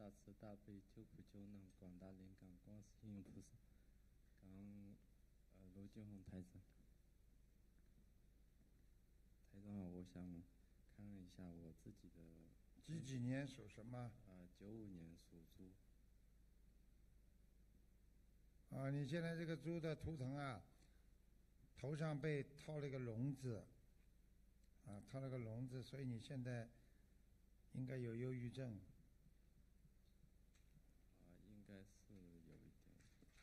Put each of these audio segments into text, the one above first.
大慈大悲救苦救难广大灵感观世音菩萨，感恩卢俊宏台长。台长好，我想看一下我自己的。 几年属什么 ？95年属猪。 你现在这个猪的图腾啊，头上被套了一个笼子，套了个笼子，所以你现在应该有忧郁症。 应该是有一点。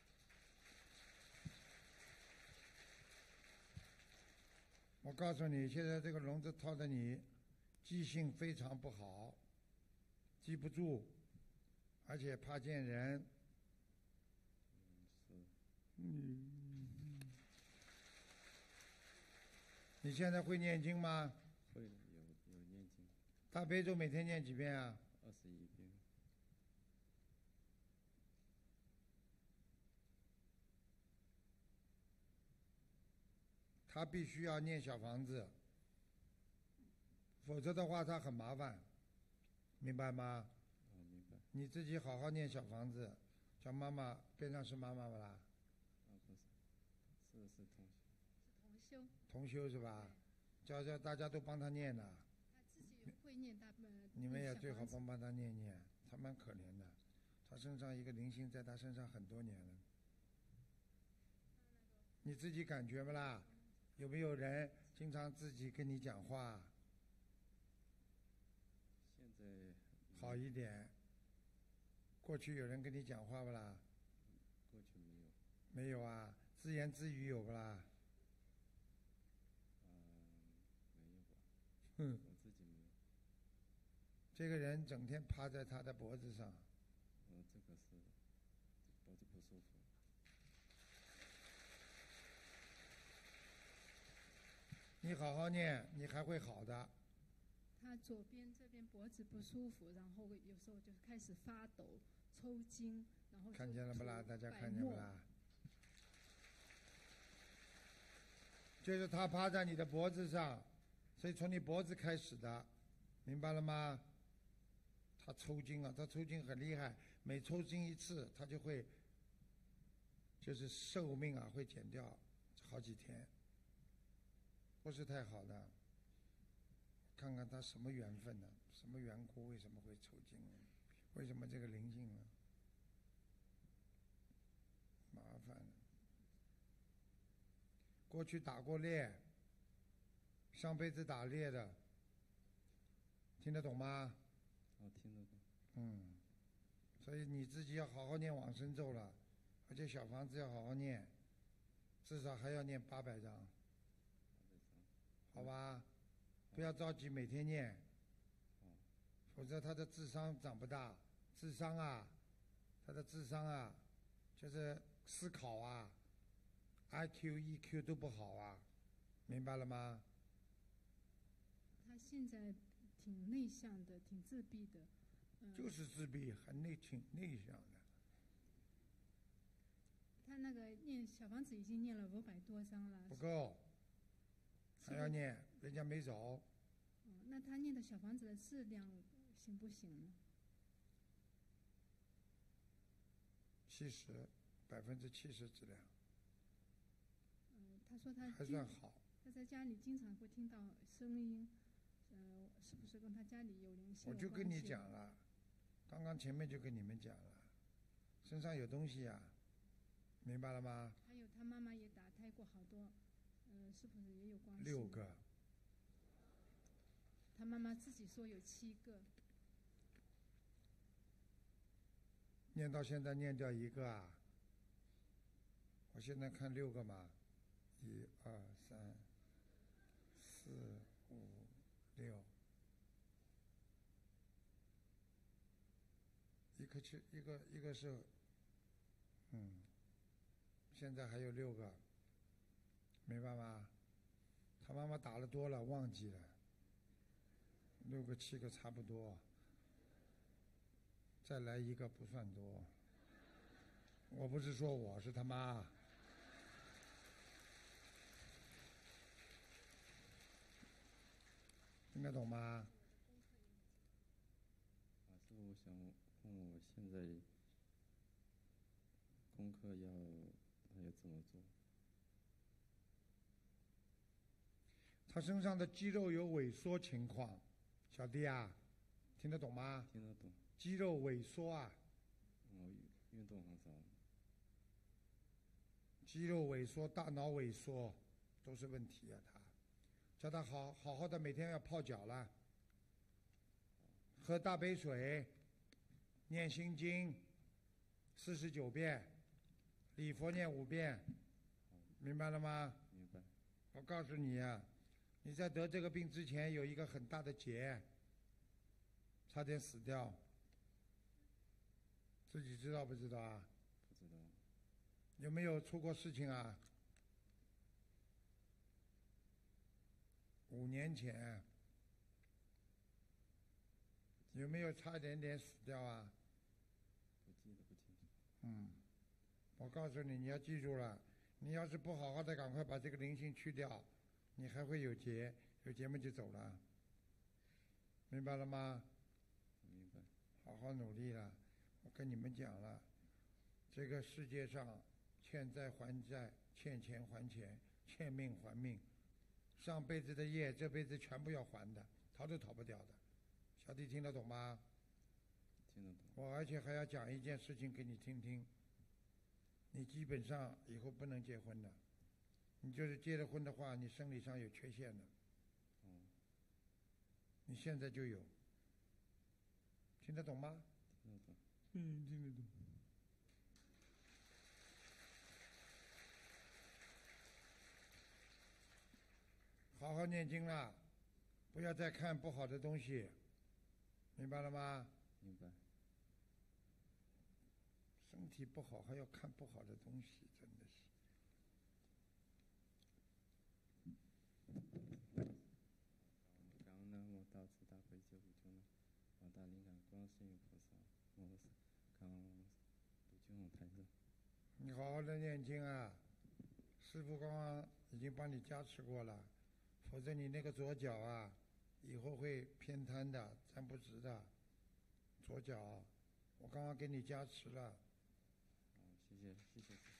我告诉你，现在这个笼子套的你记性非常不好，记不住，而且怕见人。 是。 你现在会念经吗？ 会的，有念经。 大悲咒每天念几遍啊 ？21遍。 他必须要念小房子，否则的话他很麻烦，明白吗？ 明白。 你自己好好念小房子，叫妈妈，边上是妈妈不啦？ 不是，是同修。 是同修。 同修是吧？叫大家都帮他念呐。 他自己会念大你们也最好帮他念念，他蛮可怜的，他身上一个灵性在他身上很多年了。你自己感觉不啦？有没有人经常自己跟你讲话？ 现在好一点。过去有人跟你讲话不啦？ 过去没有。 没有啊，自言自语有不啦？ 没有吧。我自己没有。 这个人整天趴在他的脖子上。 这个是脖子不舒服。 你好好念，你还会好的。 他左边这边脖子不舒服，然后有时候就开始发抖、抽筋，然后看见了不啦？大家看见不啦？就是他趴在你的脖子上，所以从你脖子开始的，明白了吗？他抽筋啊，他抽筋很厉害，每抽筋一次，他就会就是寿命啊会减掉好几天。不是太好的，看看他什么缘分呢？什么缘故？为什么会抽筋呢？为什么这个灵性呢？麻烦了。过去打过猎，上辈子打猎的，听得懂吗？ 听得懂。 所以你自己要好好念往生咒了，而且小房子要好好念，至少还要念800章。好吧，不要着急，每天念，否则他的智商长不大。智商啊，他的智商啊，就是思考啊 ，IQ、EQ 都不好啊，明白了吗？ 他现在挺内向的，挺自闭的。 就是自闭，挺内向的。 他那个念小房子已经念了500多章了。 不够。还要念，人家没走。 那他念的小房子的质量行不行呢 ？70%质量。 他说他还算好。 他在家里经常会听到声音，是不是跟他家里有灵性？ 我就跟你讲了，刚刚前面就跟你们讲了，身上有东西啊，明白了吗？ 还有他妈妈也打胎过好多。是不是也有关系 ？6个。 他妈妈自己说有7个。 念到现在念掉1个啊？我现在看6个嘛，1、2、3、4、5、6，一个是，现在还有6个。明白吗？他妈妈打了多了，忘记了，6个7个差不多，再来1个不算多。我不是说我是他妈，听得懂吗？ 师父， 想问我现在功课要怎么做？ 他身上的肌肉有萎缩情况，小弟啊，听得懂吗？ 听得懂。 肌肉萎缩啊， 我运动很少。 肌肉萎缩、大脑萎缩都是问题啊！叫他好好的每天要泡脚了，喝大杯水，念心经49遍，礼佛念5遍，明白了吗？ 明白。 我告诉你啊，你在得这个病之前有一个很大的劫，差点死掉，自己知道不知道啊？ 不知道。 有没有出过事情啊？5年前有没有差一点点死掉啊？ 不记得不清楚。 我告诉你，你要记住了，你要是不好好的赶快把这个灵性去掉，你还会有劫，有劫嘛就走了，明白了吗？ 明白。 好好努力了，我跟你们讲了，这个世界上欠债还债，欠钱还钱，欠命还命，上辈子的业这辈子全部要还的，逃都逃不掉的。小弟听得懂吗？ 听得懂。 我而且还要讲一件事情给你听听，你基本上以后不能结婚了，你就是结了婚的话，你生理上有缺陷的。你现在就有，听得懂吗？ 听得懂。 听得懂。好好念经了，不要再看不好的东西，明白了吗？ 明白。 身体不好还要看不好的东西，真的是。 南无大慈大悲救苦救难广大灵感观世音菩萨，我是刚卢俊宏台长。 你好好的念经啊，师父刚刚已经帮你加持过了，否则你那个左脚啊，以后会偏瘫的，站不直的。左脚，我刚刚给你加持了。 谢谢。